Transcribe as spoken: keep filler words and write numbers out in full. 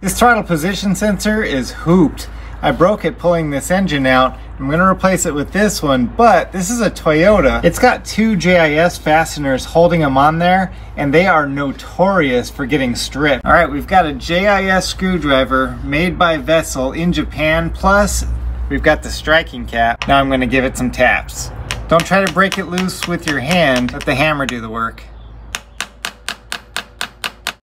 This throttle position sensor is hooped. I broke it pulling this engine out. I'm gonna replace it with this one, but this is a Toyota. It's got two J I S fasteners holding them on there, and they are notorious for getting stripped. All right, we've got a J I S screwdriver made by Vessel in Japan, plus we've got the striking cap. Now I'm gonna give it some taps. Don't try to break it loose with your hand, let the hammer do the work.